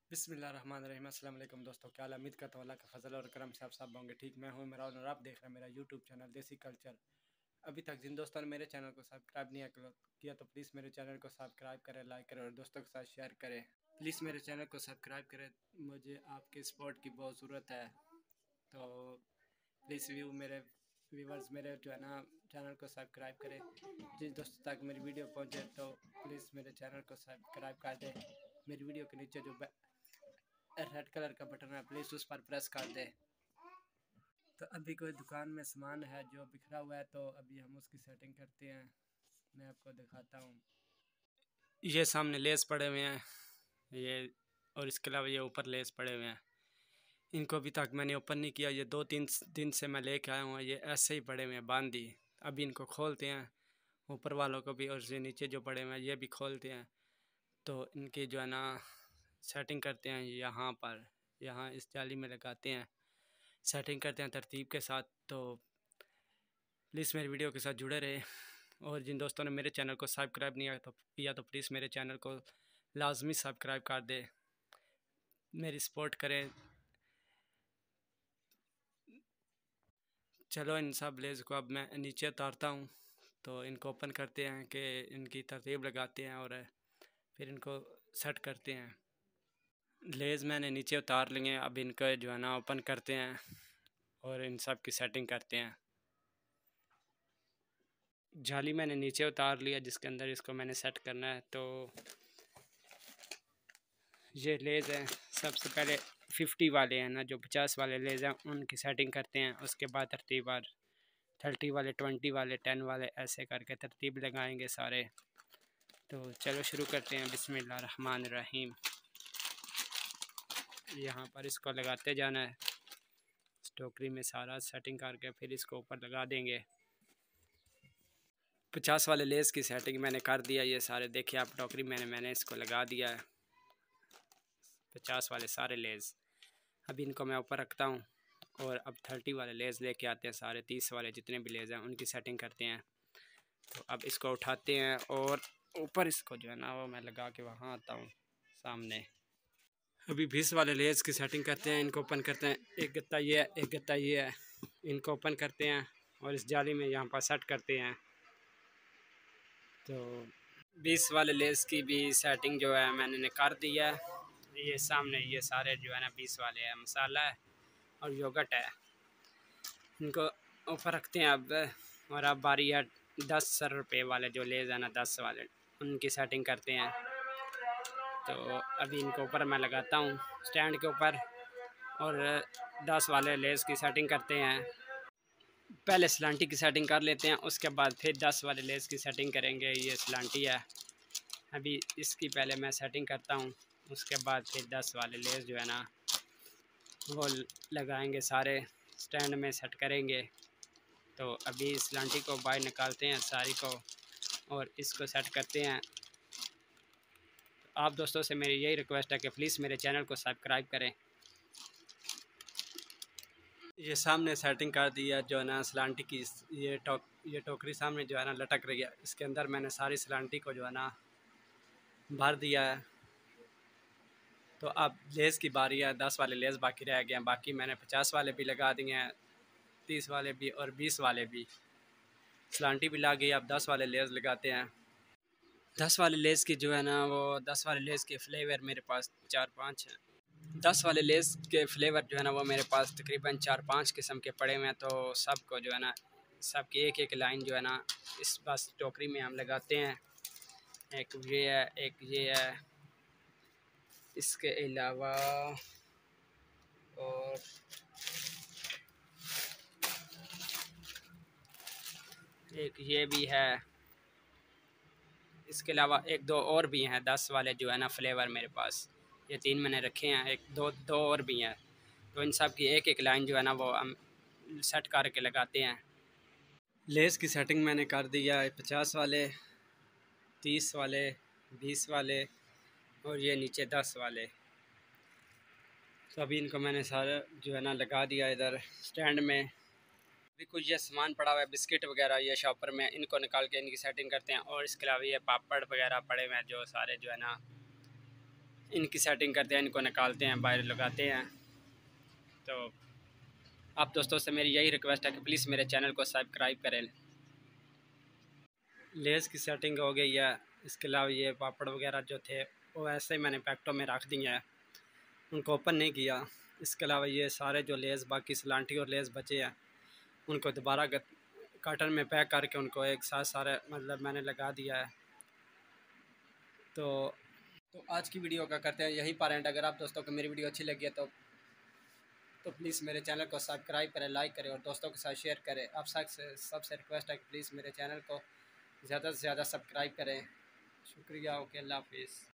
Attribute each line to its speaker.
Speaker 1: बिस्मिल्लाहिर्रहमानिर्रहीम। अस्सलाम वालेकुम दोस्तों, क्या हाल? उम्मीद करता हूँ अल्लाह का फजल और करम से आप सब होंगे ठीक। मैं हूँ इमरान और आप देख रहे हैं मेरा यूट्यूब चैनल देसी कल्चर। अभी तक जिन दोस्तों ने मेरे चैनल को सब्सक्राइब नहीं किया तो प्लीज़ मेरे चैनल को सब्सक्राइब करें, लाइक करें और दोस्तों के साथ शेयर करें। प्लीज़ मेरे चैनल को सब्सक्राइब करें, मुझे आपकी सपोर्ट की बहुत ज़रूरत है। तो प्लीज़ मेरे व्यूवर्स मेरे जो है ना चैनल को सब्सक्राइब करें। जिस दोस्तों तक मेरी वीडियो पहुंचे तो प्लीज़ मेरे चैनल को सब्सक्राइब कर दें। मेरी वीडियो के नीचे जो रेड कलर का बटन है प्लीज़ उस पर प्रेस कर दें। तो अभी कोई दुकान में सामान है जो बिखरा हुआ है, तो अभी हम उसकी सेटिंग करते हैं। मैं आपको दिखाता हूँ। ये सामने लेस पड़े हुए हैं ये, और इसके अलावा ये ऊपर लेस पड़े हुए हैं। इनको अभी तक मैंने ओपन नहीं किया, ये 2-3 दिन से मैं लेके आया हूँ। ये ऐसे ही पड़े हुए हैं बांधी। अभी इनको खोलते हैं, ऊपर वालों को भी और ये नीचे जो पड़े हुए हैं ये भी खोलते हैं। तो इनकी जो है ना सेटिंग करते हैं यहाँ पर, यहाँ इस जाली में लगाते हैं, सेटिंग करते हैं तरतीब के साथ। तो प्लीज़ मेरी वीडियो के साथ जुड़े रहे। और जिन दोस्तों ने मेरे चैनल को सब्सक्राइब नहीं किया तो प्लीज़ मेरे चैनल को लाजमी सब्सक्राइब कर दे, मेरी सपोर्ट करें। चलो इन सब लेज़ को अब मैं नीचे उतारता हूँ। तो इनको ओपन करते हैं कि इनकी तरतीब लगाते हैं और फिर इनको सेट करते हैं। लेज़ मैंने नीचे उतार लिए हैं, अब इनको जो है ना ओपन करते हैं और इन सब की सेटिंग करते हैं। जाली मैंने नीचे उतार लिया जिसके अंदर इसको मैंने सेट करना है। तो ये लेज़ हैं, सबसे पहले 50 वाले हैं ना, जो 50 वाले लेज़ हैं उनकी सेटिंग करते हैं। उसके बाद तरतीबार 30 वाले, 20 वाले, 10 वाले ऐसे करके तरतीब लगाएंगे सारे। तो चलो शुरू करते हैं। बिस्मिल्लाहिर्रहमानिर्रहीम। यहाँ पर इसको लगाते जाना है टोकरी में, सारा सेटिंग करके फिर इसको ऊपर लगा देंगे। 50 वाले लेस की सेटिंग मैंने कर दिया। ये सारे देखिए आप टोकरी मैंने इसको लगा दिया है 50 वाले सारे लेस। अभी इनको मैं ऊपर रखता हूँ और अब 30 वाले लेस लेके आते हैं। सारे 30 वाले जितने भी लेस हैं उनकी सेटिंग करते हैं। तो अब इसको उठाते हैं और ऊपर इसको जो है ना वो मैं लगा के वहाँ आता हूँ सामने। अभी 20 वाले लेस की सेटिंग करते हैं। इनको ओपन करते हैं, एक गत्ता ये है, एक गत्ता ये है। इनको ओपन करते हैं और इस जाली में यहाँ पर सेट करते हैं। तो 20 वाले लेस की भी सेटिंग जो है मैंने कर दी है। ये सामने ये सारे जो है ना 20 वाले हैं, मसाला है और योगर्ट है। इनको ऊपर रखते हैं अब। और अब बारी है 10 रुपये वाले जो लेस है ना, 10 वाले, उनकी सेटिंग करते हैं। तो अभी इनको ऊपर मैं लगाता हूँ स्टैंड के ऊपर और 10 वाले लेस की सेटिंग करते हैं। पहले सलांटी की सेटिंग कर लेते हैं, उसके बाद फिर 10 वाले लेस की सेटिंग करेंगे। ये सलांटी है, अभी इसकी पहले मैं सेटिंग करता हूँ, उसके बाद फिर 10 वाले लेस जो है ना वो लगाएंगे, सारे स्टैंड में सेट करेंगे। तो अभी इस लांटी को बाहर निकालते हैं सारी को और इसको सेट करते हैं। आप दोस्तों से मेरी यही रिक्वेस्ट है कि प्लीज़ मेरे चैनल को सब्सक्राइब करें। ये सामने सेटिंग कर दी है जो है ना सलांटी की। ये टोकरी सामने जो है ना लटक रही है, इसके अंदर मैंने सारी सलांटी को जो है ना भर दिया है। तो अब लेस की बारी है, 10 वाले लेस बाकी रह गए हैं। बाकी मैंने 50 वाले भी लगा दिए हैं, 30 वाले भी और 20 वाले भी। सलांटी भी लग गई, अब 10 वाले लेस लगाते हैं। 10 वाले लेस की जो है ना वो 10 वाले लेस के फ्लेवर मेरे पास 4-5 हैं। 10 वाले लेस के फ्लेवर जो है ना वो मेरे पास तकरीबन 4-5 किस्म के पड़े हुए हैं। तो सबको जो है ना सबकी एक एक लाइन जो है ना इस बस टोकरी में हम लगाते हैं। एक ये है, एक ये है, इसके अलावा और एक ये भी है। इसके अलावा एक दो और भी हैं 10 वाले जो है ना फ्लेवर मेरे पास। ये 3 मैंने रखे हैं, एक दो और भी हैं। तो इन सब की एक एक लाइन जो है ना वो हम सेट करके लगाते हैं। लेस की सेटिंग मैंने कर दिया है 50 वाले, 30 वाले, 20 वाले और ये नीचे 10 वाले। तो अभी इनको मैंने सारा जो है ना लगा दिया इधर स्टैंड में। अभी कुछ ये सामान पड़ा हुआ है बिस्किट वगैरह ये शॉपर में, इनको निकाल के इनकी सेटिंग करते हैं। और इसके अलावा ये पापड़ वगैरह पड़े हुए हैं जो सारे जो है ना इनकी सेटिंग करते हैं, इनको निकालते हैं, बाहर लगाते हैं। तो आप दोस्तों से मेरी यही रिक्वेस्ट है कि प्लीज़ मेरे चैनल को सब्सक्राइब करें। लेस की सेटिंग हो गई है। इसके अलावा ये पापड़ वगैरह जो थे वो ऐसे ही मैंने पैकेटों में रख दिए हैं, उनको ओपन नहीं किया। इसके अलावा ये सारे जो लेस बाकी सलांटी और लेस बचे हैं उनको दोबारा कार्टन में पैक करके उनको एक साथ सारे मतलब मैंने लगा दिया है। तो आज की वीडियो का करते हैं यही पर एंड। अगर आप दोस्तों को मेरी वीडियो अच्छी लगी है तो प्लीज़ मेरे चैनल को सब्सक्राइब करें, लाइक करें और दोस्तों के साथ शेयर करें। आप सबसे रिक्वेस्ट है कि प्लीज़ मेरे चैनल को ज़्यादा से ज़्यादा सब्सक्राइब करें। शुक्रिया। ओके, अल्लाह हाफिज़।